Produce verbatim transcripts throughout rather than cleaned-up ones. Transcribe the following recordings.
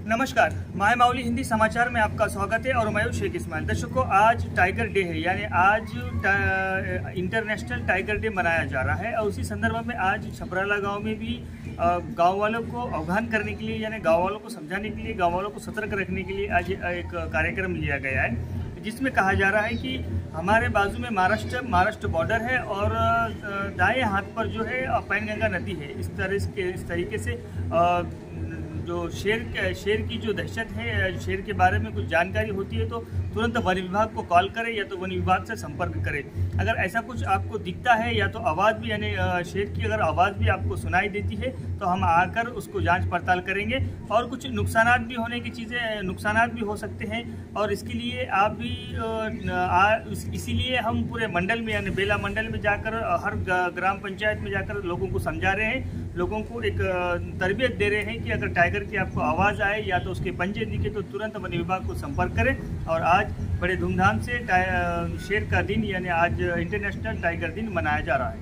नमस्कार, माय माउली हिंदी समाचार में आपका स्वागत है और मैं हूं शेख इस्माइल। दर्शकों, आज टाइगर डे है, यानी आज इंटरनेशनल टाइगर डे मनाया जा रहा है और उसी संदर्भ में आज छपराला गांव में भी गांव वालों को अवगाहन करने के लिए, यानी गांव वालों को समझाने के लिए, गांव वालों को सतर्क रखने के लिए आज एक कार्यक्रम लिया गया है, जिसमें कहा जा रहा है कि हमारे बाजू में महाराष्ट्र महाराष्ट्र बॉर्डर है और दाएं हाथ पर जो है पैनगंगा नदी है। इस तरह के इस तरीके से जो शेर शेर की जो दहशत है, शेर के बारे में कुछ जानकारी होती है तो तुरंत वन विभाग को कॉल करें या तो वन विभाग से संपर्क करें। अगर ऐसा कुछ आपको दिखता है या तो आवाज़ भी, यानी शेर की अगर आवाज़ भी आपको सुनाई देती है तो हम आकर उसको जांच पड़ताल करेंगे। और कुछ नुकसानात भी होने की चीज़ें नुकसानात भी हो सकते हैं और इसके लिए आप भी इसीलिए हम पूरे मंडल में, यानी बेला मंडल में जाकर हर ग्राम पंचायत में जाकर लोगों को समझा रहे हैं, लोगों को एक तरबियत दे रहे हैं कि अगर टाइगर की आपको आवाज़ आए या तो उसके पंजे दिखे तो तुरंत वन विभाग को संपर्क करें। और आज बड़े धूमधाम से शेर का दिन, यानी आज इंटरनेशनल टाइगर दिन मनाया जा रहा है।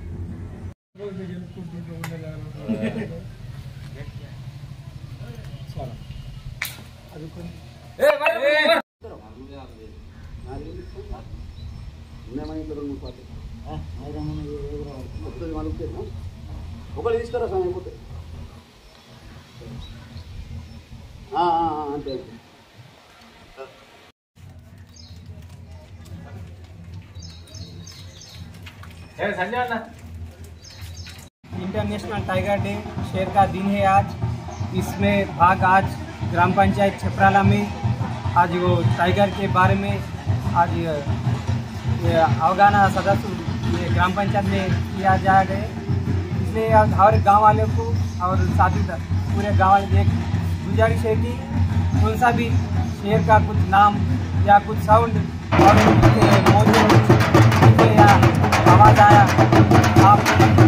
इंटरनेशनल टाइगर डे, शेर का दिन है आज। इसमें भाग आज ग्राम पंचायत छपराला में आज वो टाइगर के बारे में आज अवगाहन सदस्य ये ग्राम पंचायत में किया जा रहा है। इसलिए हर गांव वाले को और साथ ही पूरे गांव वाले एक गुजारिश है कि कौन सा भी शेर का कुछ नाम या कुछ साउंड और मौजूद या आवाज़ आया, आप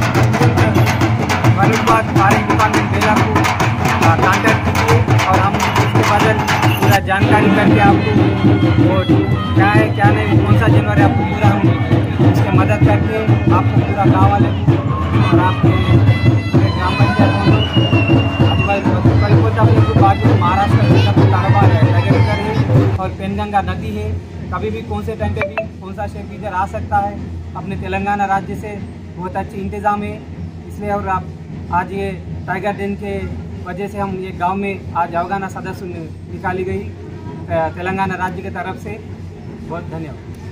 वन विभाग हमारे डिपार्टमेंट बेला को कॉन्टैक्ट कीजिए और हम उसके बदल पूरा जानकारी करके आपको वो क्या है क्या नहीं, कौन सा जानवर है, आपको पूरा हम उसकी मदद करके आपको पूरा गाँव वाले और आपके पूरे ग्राम पंचायत बाकी महाराष्ट्र का कारोबार है, टाइगर है और पेनगंगा नदी है। कभी भी कौन से टाइम पे भी कौन सा शेर इधर आ सकता है। अपने तेलंगाना राज्य से बहुत अच्छी इंतज़ाम है, इसलिए और आप आज ये टाइगर दिन के वजह से हम ये गांव में आज अवगाहन सदस्य निकाली गई तेलंगाना राज्य की तरफ से। बहुत धन्यवाद।